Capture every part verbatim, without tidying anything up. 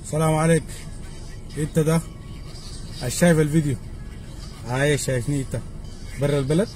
السلام عليكم. انت ده شايف الفيديو؟ هاي شايفني انت برا البلد؟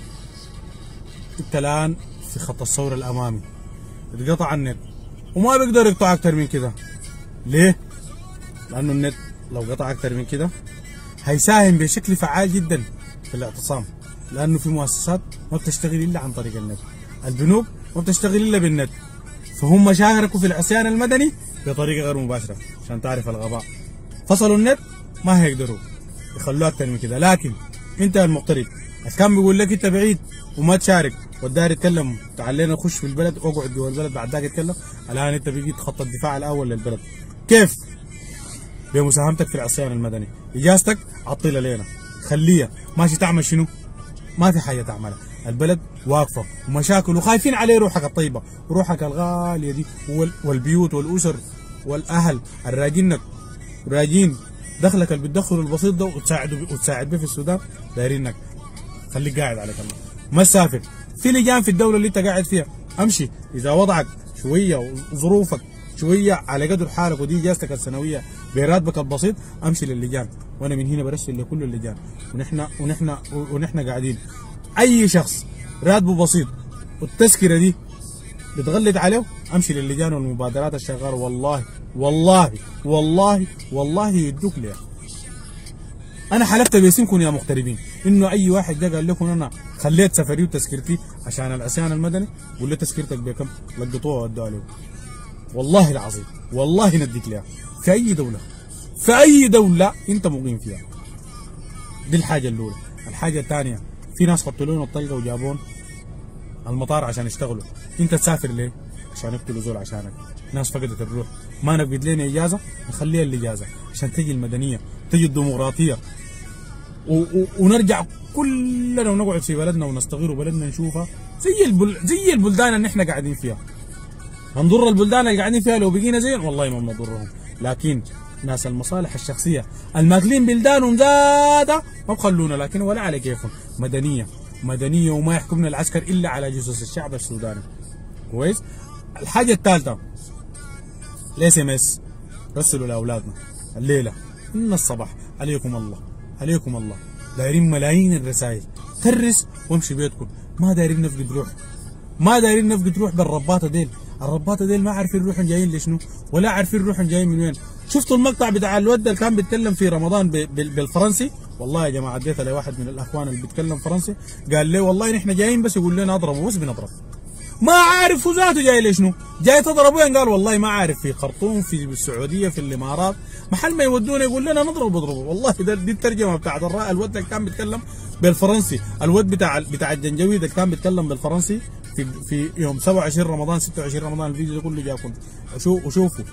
انت الان في خط الثورة الامامي، اتقطع النت وما بيقدر يقطع اكتر من كده. ليه؟ لانه النت لو قطع اكتر من كده هيساهم بشكل فعال جدا في الاعتصام، لانه في مؤسسات ما بتشتغل الا عن طريق النت، البنوك ما بتشتغل الا بالنت، فهم شاركوا في العصيان المدني بطريقه غير مباشره. عشان تعرف الغباء، فصلوا النت ما هيقدروا يخلوه اكتر من كده. لكن انت المغترب كان بيقول لك انت بعيد وما تشارك والداير يتكلم، تعال خش في البلد واقعد جوا البلد بعد ذاك اتكلم. الان انت بقيت خط الدفاع الاول للبلد. كيف؟ بمساهمتك في العصيان المدني. اجازتك عطيلها لينا، خليها ماشي. تعمل شنو؟ ما في حاجه تعملها. البلد واقفه ومشاكل وخايفين عليه روحك الطيبه وروحك الغاليه دي، والبيوت والاسر والاهل الراجينك راجين دخلك اللي بتدخله البسيط ده وتساعد وتساعد به في السودان. دايرينك خليك قاعد عليك الله، ما تسافر. في لجان في الدوله اللي انت قاعد فيها، امشي. اذا وضعك شويه وظروفك شويه على قدر حالك ودي اجازتك السنويه براتبك البسيط، امشي للجان. وانا من هنا برسل لكل اللجان، ونحن ونحن ونحن قاعدين. اي شخص راتبه بسيط والتذكره دي بتغلط عليه، امشي للجان والمبادرات الشغاله. والله والله والله والله يدوك ليه. انا حلفت باسمكم يا مغتربين انه اي واحد ده قال لكم انا خليت سفري وتذكرتي عشان العصيان المدني، قول له تذكرتك بكم؟ لقطوها وادوا عليه. والله العظيم والله نديك ليها في اي دوله، في اي دوله انت مقيم فيها. دي الحاجه الاولى. الحاجه الثانيه، في ناس حطوا لهم الطلقه وجابون المطار عشان يشتغلوا. انت تسافر ليه؟ عشان يقتلوا زول عشانك. ناس فقدت الروح، ما نفقد لنا اجازه نخليها الاجازه عشان تجي المدنيه، تجي الديمقراطيه، ونرجع كلنا ونقعد في بلدنا ونستغير بلدنا نشوفها زي البل... زي البلدان اللي احنا قاعدين فيها. هنضر البلدان اللي قاعدين فيها لو بقينا زيهم؟ والله ما بنضرهم. لكن ناس المصالح الشخصيه الماكلين بلدانهم زاده ما بخلونا، لكن ولا على كيفهم. مدنيه مدنيه وما يحكمنا العسكر الا على جثث الشعب السوداني. كويس؟ الحاجه الثالثه، الاس ام اس رسلوا لاولادنا الليله من الصباح عليكم الله عليكم الله. دايرين ملايين الرسائل، كرس وامشي بيتكم. ما دايرين نفقد روح، ما دايرين نفقد روح بالرباطه ديل. الرباطه ديل ما عارفين روحهم جايين لشنو، ولا عارفين روحهم جايين من وين. شفتوا المقطع بتاع الود اللي كان بيتكلم في رمضان بالفرنسي؟ والله يا جماعه اديتها لواحد من الاخوان اللي بيتكلم فرنسي، قال لي والله نحن جايين بس يقول لنا اضربوا، بس بنضرب. ما عارف هو ذاته جاي لشنو؟ جاي تضرب وين؟ قال والله ما عارف، في خرطوم، في السعوديه، في الامارات، محل ما يودونا يقول لنا نضرب بضربوا. والله ده دي الترجمه بتاعت الود اللي كان بيتكلم بالفرنسي. الود بتاع بتاع الجنجويد اللي كان بيتكلم بالفرنسي في في يوم سبعة وعشرين رمضان ستة وعشرين رمضان. الفيديو ده كله جاكم وشوفوا.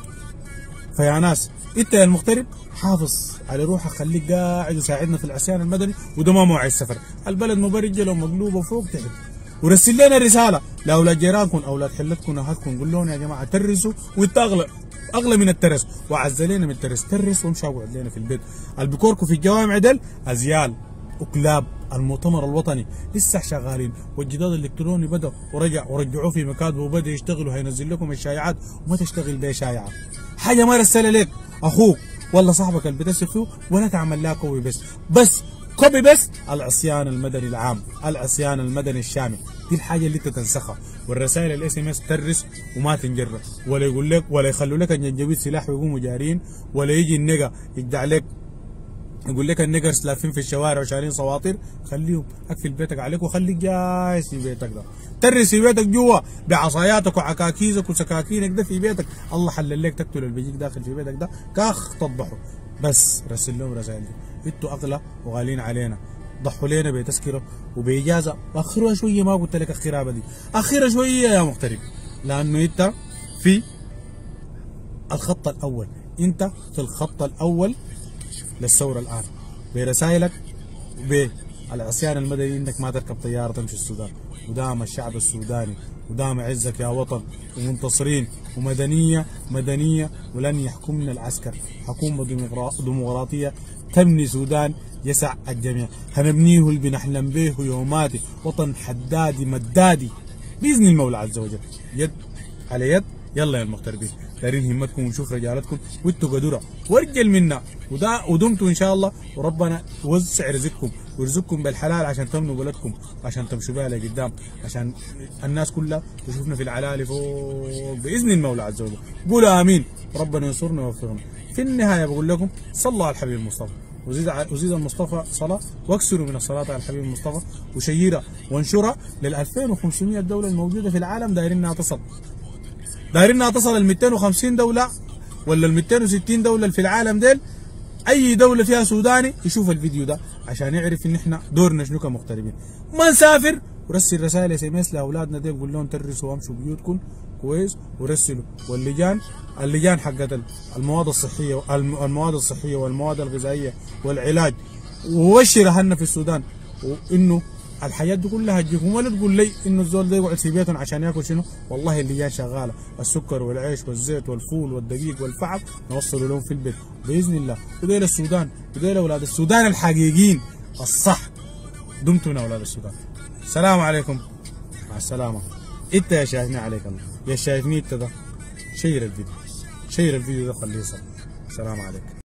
فيا ناس انت يا المغترب حافظ على روحك، خليك قاعد وساعدنا في العصيان المدني، وده ما موعد السفر. البلد مبرجله ومقلوبه فوق تحت. ورسل لنا رساله لاولاد جيرانكم، اولاد حلتكم، اهلكم، قول لهم يا جماعه ترسوا، وانت اغلى اغلى من الترس، وعز لنا من الترس. ترس وامشي اقعد لنا في البيت. اللي بيكوركوا في الجوامع دل ازيال وكلاب. المؤتمر الوطني لسه شغالين، والجداد الالكتروني بدا ورجع ورجعوه في مكاتبه وبدا يشتغلوا. هينزل لكم الشائعات وما تشتغل بها شائعه. حاجه ما رسلها لك اخوك ولا صاحبك اللي بتثق فيه، ولا تعمل لها كوبي بس بس كوبي بس العصيان المدني العام، العصيان المدني الشامل. دي الحاجه اللي انت تنسخها. والرسائل الاس ام اس ترس وما تنجرب، ولا يقول لك ولا يخلوا لك الجنجويد سلاح ويقوموا جارين، ولا يجي النجا يجدع لك يقول لك النيجرز لافين في الشوارع وشايلين سواطير. خليهم اقفل بيتك عليك وخليك جاهز في بيتك ده. ترس في بيتك جوا بعصاياتك وعكاكيزك وسكاكينك ده في بيتك. الله حلل لك تقتل اللي بيجيك داخل في بيتك ده كاخ تضحوا. بس رسل لهم رسائل دي، انتوا اغلى وغاليين علينا، ضحوا لنا بتذكره وباجازه. اخرها شويه، ما قلت لك اخرها بدي، اخرها شويه يا مغترب، لانه انت في الخط الاول، انت في الخط الاول للثوره الان برسائلك وبالعصيان المدني. انك ما تركب طياره تمشي السودان، ودام الشعب السوداني ودام عزك يا وطن، ومنتصرين ومدنيه مدنيه، ولن يحكمنا العسكر. حكومه ديمقراطيه تبني سودان يسع الجميع، هنبنيه اللي بنحلم به يوماتي، وطن حدادي مدادي باذن المولى عز وجل. يد على يد. يلا يا المغتربين دايرين همتكم ونشوف رجالتكم وانتوا قدرة وارجل منا ودا ودمتوا ان شاء الله، وربنا يوسع رزقكم ويرزقكم بالحلال عشان تمنوا بلدكم، عشان تمشوا بها لقدام، عشان الناس كلها تشوفنا في العلالي فوق باذن المولى عز وجل. قولوا امين، ربنا ينصرنا ويوفقنا. في النهايه بقول لكم صلوا على الحبيب المصطفى، وزيد وزيد المصطفى صلاه، واكثروا من الصلاه على الحبيب المصطفى، وشيرها وانشرها لل ألفين وخمسمية دوله الموجوده في العالم. دايرينها تصل دايرينها تصل ال مئتين وخمسين دوله ولا ال مئتين وستين دوله اللي في العالم ديل. اي دوله فيها سوداني يشوف الفيديو ده عشان يعرف ان احنا دورنا شنو كمغتربين. ما نسافر ورسل رسائل اس ام اس لاولادنا ديل، قول لهم ترسوا وامشوا بيوتكم كويس ورسلوا. واللجان اللجان حقت المواد الصحيه المواد الصحيه والمواد الغذائيه والعلاج، وبشر اهلنا في السودان وانه الحياه دي كلها تجيكم، ولا تقول لي انه الزول ده يقعد في بيتهم عشان ياكل شنو. والله اللجان شغاله، السكر والعيش والزيت والفول والدقيق والفحم نوصلوا لهم في البيت باذن الله. وديل السودان وديل اولاد السودان الحقيقيين الصح. دمتم من اولاد السودان. السلام عليكم، مع السلامه. انت يا شايفني عليك الله، يا شايفني انت ده شير الفيديو، شير الفيديو ده خليه يوصل. السلام عليكم.